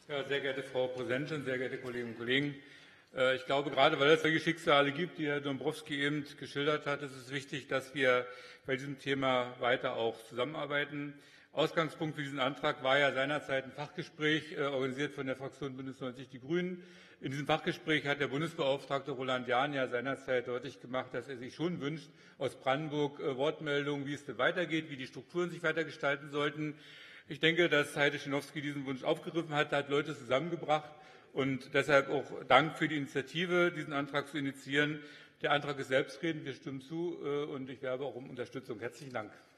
Ja, sehr geehrte Frau Präsidentin, sehr geehrte Kolleginnen und Kollegen! Ich glaube, gerade weil es solche Schicksale gibt, die Herr Dombrovskis eben geschildert hat, ist es wichtig, dass wir bei diesem Thema weiter auch zusammenarbeiten. Ausgangspunkt für diesen Antrag war ja seinerzeit ein Fachgespräch, organisiert von der Fraktion Bündnis 90 Die Grünen. In diesem Fachgespräch hat der Bundesbeauftragte Roland Jahn ja seinerzeit deutlich gemacht, dass er sich schon wünscht, aus Brandenburg Wortmeldungen, wie es denn weitergeht, wie die Strukturen sich weiter gestalten sollten. Ich denke, dass Heide Schenowski diesen Wunsch aufgegriffen hat, hat Leute zusammengebracht und deshalb auch Dank für die Initiative, diesen Antrag zu initiieren. Der Antrag ist selbstredend, wir stimmen zu und ich werbe auch um Unterstützung. Herzlichen Dank.